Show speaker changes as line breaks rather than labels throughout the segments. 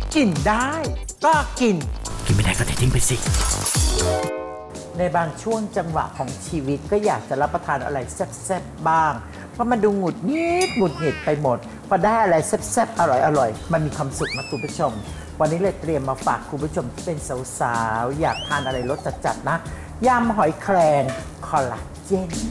กินได้ก็กิน
ไม่ได้ก็ทิ้งไปสิ
ในบางช่วงจังหวะของชีวิตก็อยากจะรับประทานอะไรแซ่บๆบ้างเพราะมันดูหงุดหงิดไปหมดพอได้อะไรแซ่บๆอร่อยมันมีความสุขนะคุณผู้ชมวันนี้เลยเตรียมมาฝากคุณผู้ชมที่เป็นสาวๆอยากทานอะไรรสจัดๆนะยำหอยแครงคอลลาเจน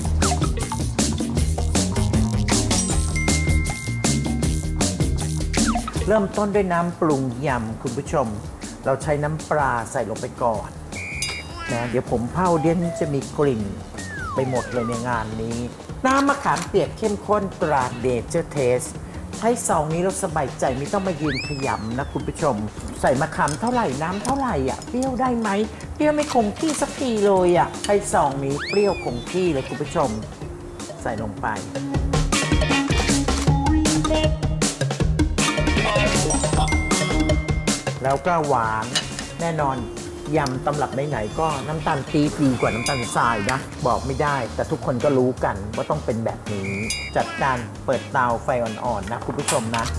เริ่มต้นด้วยน้ำปรุงยำคุณผู้ชมเราใช้น้ำปลาใส่ลงไปก่อนนะเดี๋ยวผมเผาเดี๋ยวจะมีกลิ่นไปหมดเลยในงานนี้น้ำมะขามเปียกเข้มข้นตราเนเจอร์เทสใช้ซองนี้เราสบายใจไม่ต้องมายืนขยำนะคุณผู้ชมใส่มะขามเท่าไหร่น้ำเท่าไหร่อ่ะเปรี้ยวได้ไหมเปรี้ยวไม่คงที่สักทีเลยอ่ะใช้ซองนี้เปรี้ยวคงที่เลยคุณผู้ชมใส่ลงไปแล้วก็หวานแน่นอนยำตำรับไหนๆก็น้ำตาลปี๊บดีกว่าน้ำตาลทรายนะบอกไม่ได้แต่ทุกคนก็รู้กันว่าต้องเป็นแบบนี้จัดการเปิดเตาไฟอ่อนๆนะคุณผู้ชมนะ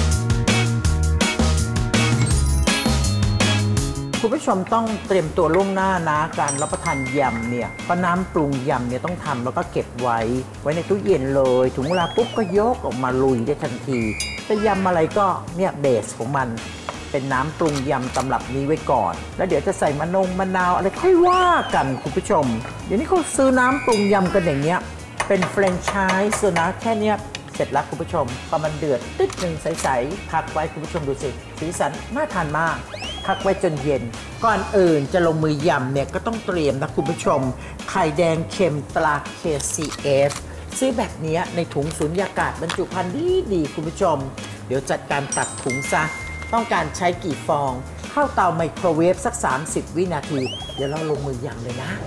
คุณผู้ชมต้องเตรียมตัวล่วงหน้านะการรับประทานยำเนี่ยเพราะน้ำปรุงยำเนี่ยต้องทำแล้วก็เก็บไว้ในตู้เย็นเลยถึงเวลาปุ๊บก็ยกออกมาลุยได้ทันทีแต่ยำอะไรก็เนี่ยเบสของมันเป็นน้ำปรุงยำตำรับนี้ไว้ก่อนแล้วเดี๋ยวจะใส่มะนาวอะไรค่อยว่ากันคุณผู้ชมเดี๋ยวนี้เขาซื้อน้ำปรุงยำกันอย่างเงี้ยเป็นแฟรนไชส์นะแค่เนี้ยเสร็จแล้วคุณผู้ชมพอมันเดือดตึ๊ดหนึ่งใสๆพักไว้คุณผู้ชมดูสิสีสันน่าทานมากพักไว้จนเย็นก่อนอื่นจะลงมือยำเนี่ยก็ต้องเตรียมนะคุณผู้ชมไข่แดงเค็มตรา KCF ซื้อแบบนี้ในถุงสุญญากาศบรรจุภัณฑ์ดีคุณผู้ชมเดี๋ยวจัดการตัดถุงซะต้องการใช้กี่ฟองเข้าเตาไมโครเวฟสัก30 วินาทีเดี๋ยวเราลงมือยำเลยนะ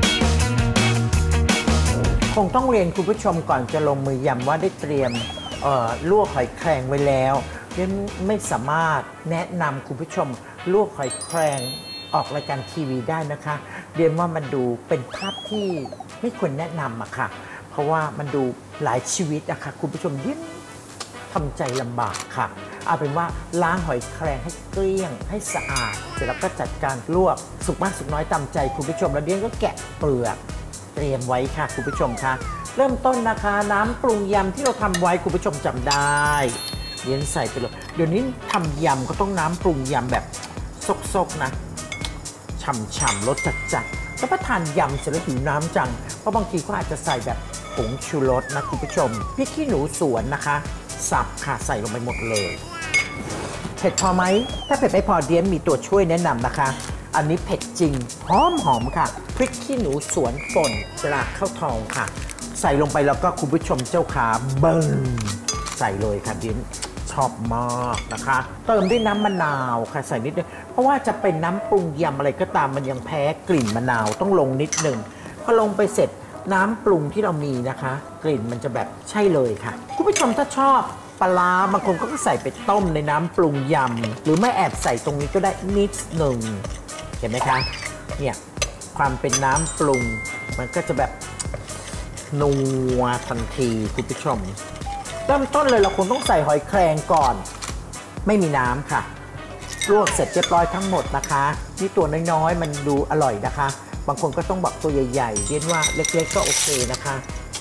คงต้องเรียนคุณผู้ชมก่อนจะลงมือยำว่าได้เตรียมลวกหอยแครงไว้แล้วเรียนไม่สามารถแนะนำคุณผู้ชมลวกหอยแครงออกรายการทีวีได้นะคะเรียนว่ามันดูเป็นภาพที่ไม่ควรแนะนำอะค่ะเพราะว่ามันดูหลายชีวิตอะค่ะคุณผู้ชมยิ่งทำใจลำบากค่ะเอาเป็นว่าล้างหอยแครงให้เกลี้ยงให้สะอาดเสร็จแล้วก็จัดการลวกสุกมากสุกน้อยตามใจคุณผู้ชมแล้วเดี๋ยวก็แกะเปลือกเตรียมไว้ค่ะคุณผู้ชมคะเริ่มต้นนะคะน้ำปรุงยำที่เราทำไว้คุณผู้ชมจำได้เดี๋ยวใส่ไปเลยเดี๋ยวนี้ทำยำก็ต้องน้ำปรุงยำแบบซกๆนะฉ่ำๆรสจัดๆแล้วก็ทานยำเสร็จแล้วหิวน้ำจังเพราะบางทีก็อาจจะใส่แบบผงชูรสนะคุณผู้ชมพริกขี้หนูสวนนะคะสับค่ะใส่ลงไปหมดเลยเผ็ดพอไหมถ้าเผ็ดไม่พอเดียนมีตัวช่วยแนะนำนะคะอันนี้เผ็ดจริงหอมค่ะพริกขี้หนูสวนป่นตราข้าวทองค่ะใส่ลงไปแล้วก็คุณผู้ชมเจ้าขาเบิ้งใส่เลยค่ะเดียนชอบมากนะคะเติมด้วยน้ำมะนาวค่ะใส่นิดนึงเพราะว่าจะเป็นน้ำปรุงยำอะไรก็ตามมันยังแพ้กลิ่นมะนาวต้องลงนิดนึงพอลงไปเสร็จน้ำปรุงที่เรามีนะคะกลิ่นมันจะแบบใช่เลยค่ะคุณผู้ชมถ้าชอบปลาบางคนก็ใส่ไปต้มในน้ำปรุงยำหรือไม่แอบใส่ตรงนี้ก็ได้นิดหนึ่งเห็นไหมคะเนี่ยความเป็นน้ำปรุงมันก็จะแบบนัวทันทีคุณผู้ชมเริ่มต้นเลยเราคงต้องใส่หอยแครงก่อนไม่มีน้ำค่ะลวกเสร็จเรียบร้อยทั้งหมดนะคะนี่ตัวน้อยๆมันดูอร่อยนะคะบางคนก็ต้องบอกตัวใหญ่ๆเรียกว่าเล็กๆก็โอเคนะคะ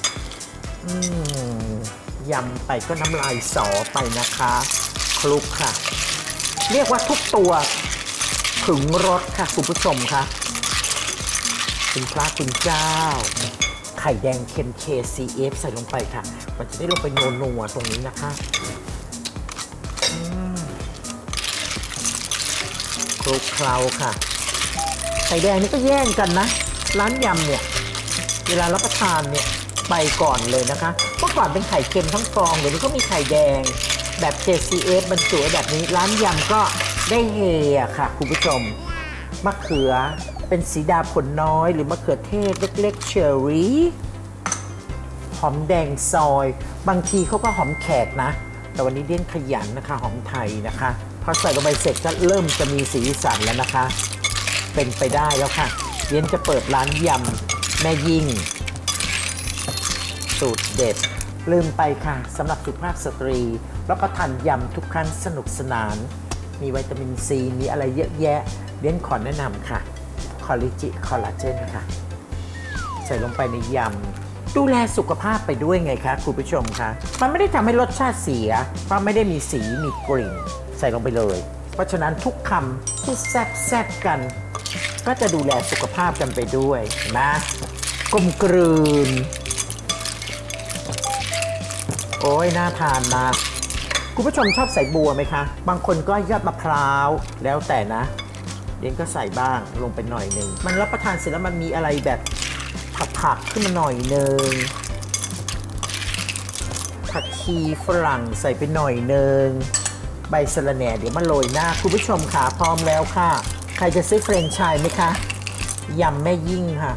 ยำไปก็น้ำลายสอไปนะคะคลุกค่ะเรียกว่าทุกตัวถึงรสค่ะคุณผู้ชมค่ะคุณพระคุณเจ้าไข่แดงเค็ม KCF ใส่ลงไปค่ะมันจะได้ลงไปนัวๆตรงนี้นะคะคลุกเคล้าค่ะไข่แดงนี่ก็แย่งกันนะร้านยำเนี่ยเวลารับประทานเนี่ยไปก่อนเลยนะคะเมื่อก่อนเป็นไข่เค็มทั้งฟองเดี๋ยวนี้ก็มีไข่แดงแบบ KCF บรรจุแบบนี้ร้านยำก็ได้เฮค่ะคุณผู้ชมมะเขือเป็นสีดาผลน้อยหรือมะเขือเทศเล็กๆเชอร์รี่หอมแดงซอยบางทีเขาก็หอมแขกนะแต่วันนี้เดี้ยนขยันนะคะหอมไทยนะคะพอใส่ลงไปเสร็จก็เริ่มจะมีสีสันแล้วนะคะเป็นไปได้แล้วค่ะเดี้ยนจะเปิดร้านยำแม่ยิ่งสูตรเด็ดลืมไปค่ะสำหรับสุภาพสตรีรับประทานยำทุกครั้งสนุกสนานมีวิตามินซีมีอะไรเยอะแยะเรียนขอแนะนำค่ะคอลลาเจนค่ะใส่ลงไปในยำดูแลสุขภาพไปด้วยไงคะคุณผู้ชมคะมันไม่ได้ทำให้รสชาติเสียเพราะไม่ได้มีสีมีกลิ่นใส่ลงไปเลยเพราะฉะนั้นทุกคำที่แซ่บกันก็จะดูแลสุขภาพกันไปด้วยนะกลมกลืนโอ้ยน่าทานนะคุณผู้ชมชอบใส่บัวไหมคะบางคนก็ยอดมะพร้าวแล้วแต่นะเดนก็ใส่บ้างลงไปหน่อยหนึ่งมันรับประทานเสร็จแล้วมันมีอะไรแบบผักขึ้นมาหน่อยหนึ่งผักชีฝรั่งใส่ไปหน่อยหนึ่งใบสะระแหน่เดี๋ยวมาโรยหน้าคุณผู้ชมค่ะพร้อมแล้วค่ะใครจะซื้อเฟรนช์ชายไหมคะยำแม่ยิ่งค่ะ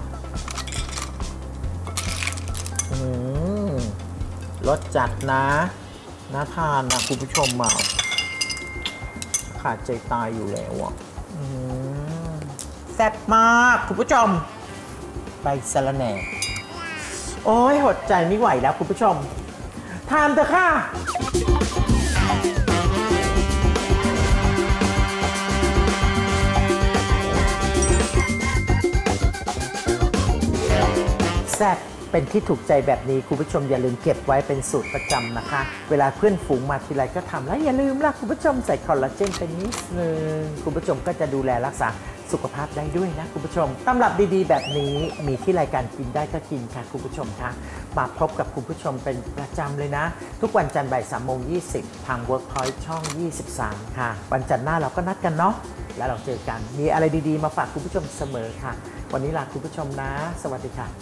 รสจัดนะน่าทานนะคุณผู้ชมมาขาดใจตายอยู่แล้วอ่ะแซ่บมากคุณผู้ชมใบสะระแหน่โอ้ยหดใจไม่ไหวแล้วคุณผู้ชมทานเถอะค่ะแซ่บเป็นที่ถูกใจแบบนี้คุณผู้ชมอย่าลืมเก็บไว้เป็นสูตรประจำนะคะเวลาเพื่อนฝูงมาทีไรก็ทำแล้วอย่าลืมล่ะคุณผู้ชมใส่คอลลาเจนเป็นนิดนึงคุณผู้ชมก็จะดูแลรักษาสุขภาพได้ด้วยนะคุณผู้ชมตำรับดีๆแบบนี้มีที่รายการกินได้ก็กินค่ะคุณผู้ชมคะมาพบกับคุณผู้ชมเป็นประจำเลยนะทุกวันจันทร์บ่าย 3:20 ทาง Workpoint ช่อง 23 ค่ะวันจันทร์หน้าเราก็นัดกันเนาะแล้วเราเจอกันมีอะไรดีๆมาฝากคุณผู้ชมเสมอค่ะวันนี้ลาคุณผู้ชมนะสวัสดีค่ะ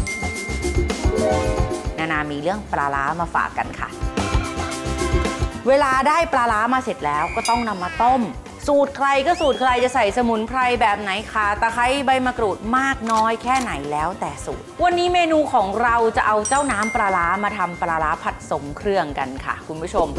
นานามีเรื่องปลาร้ามาฝากกันค่ะเวลาได้ปลาร้ามาเสร็จแล้วก็ต้องนำมาต้มสูตรใครก็สูตรใครจะใส่สมุนไพรแบบไหนคะตะไคร้ใบมะกรูดมากน้อยแค่ไหนแล้วแต่สูตรวันนี้เมนูของเราจะเอาเจ้าน้ำปลาร้ามาทำปลาร้าผัดทรงเครื่องกันค่ะคุณผู้ชม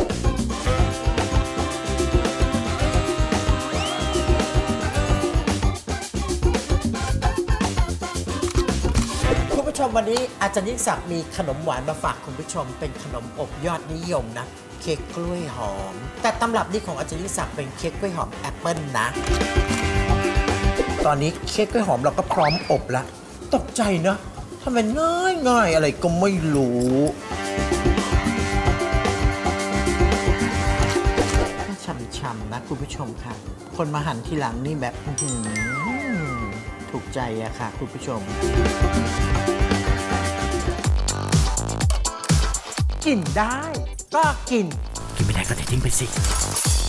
คุณผู้ชมวันนี้อาจารย์ยิ่งศักดิ์มีขนมหวานมาฝากคุณผู้ชมเป็นขนมอบยอดนิยมนะเค้กกล้วยหอมแต่ตำรับนี้ของอาจารย์ยิ่งศักดิ์เป็นเค้กกล้วยหอมแอปเปิ้ลนะตอนนี้เค้กกล้วยหอมเราก็พร้อมอบแล้วตกใจนะทำไมง่ายอะไรก็ไม่รู้ช่ำๆนะคุณผู้ชมค่ะคนมาหั่นทีหลังนี่แบบถูกใจอะค่ะคุณผู้ชมกินได้ก็กิน
กินไม่ได้ก็เททิ้งไปสิ